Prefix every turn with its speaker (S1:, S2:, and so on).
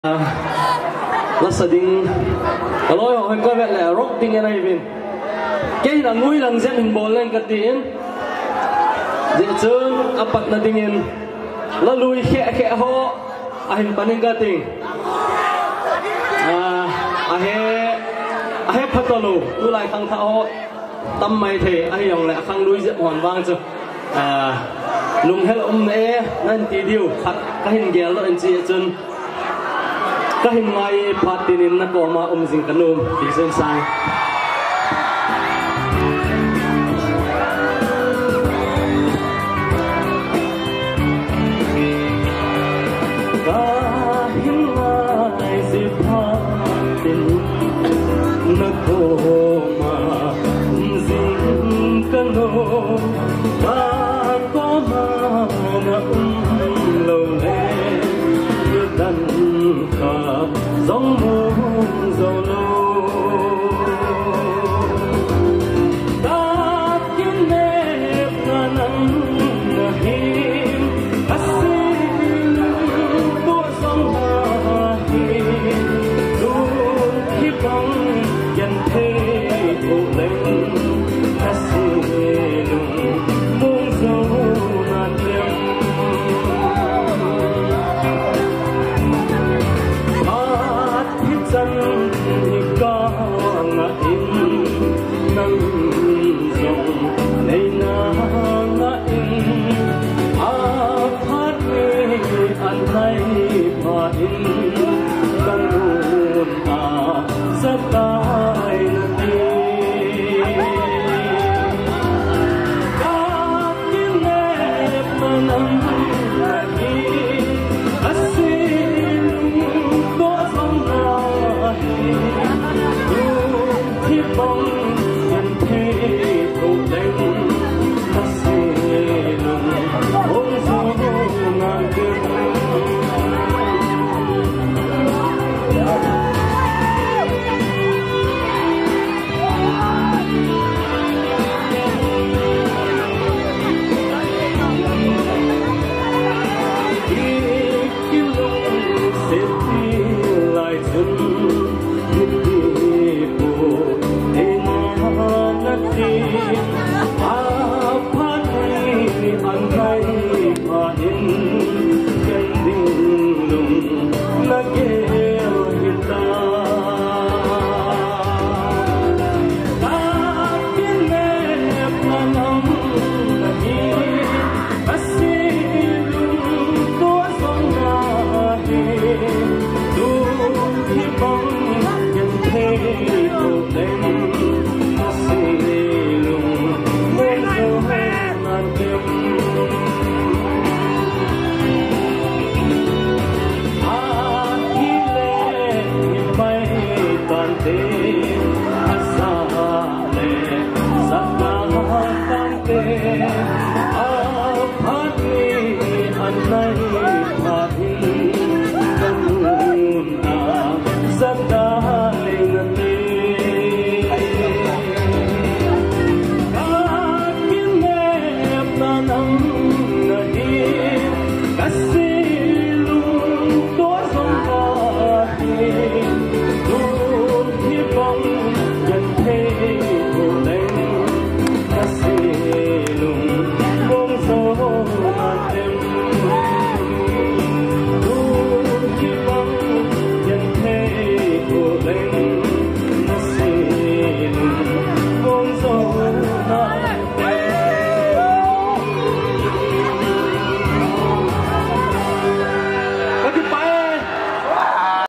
S1: là sa ding loi ho ko vet la rock ting anai vin ke la ngui lang zen hin bol len ka tin je chung apat na dingin la lui khe ho a hin paning ka ting a he phatalo tu lai khang tha ho tam mai the a yong la khang lui je hon wang chu lung hel ne nan ti diu khat ka hin gel lo en chi chun ka hin ngai phatinin na ko ma jing kanum ti sen sai ka hin ngai si phatin na ko ma jing kanum ka ko ma na lo le dan ka giống muôn dầu lô ta kiếm nếp ngàn nắng hiên asin tua sông hà hiên luôn khi bóng dần thế thủ lên asin muôn dầu ngàn đêm chân có ngại nâng dòng này na ngại phát đi ăn nay mà in cần buồn rất tai đi các tiếng nếp mà nắng khi bóng nhận thế thủ lên ta sẽ lùng ôm gió ngàn đêm Te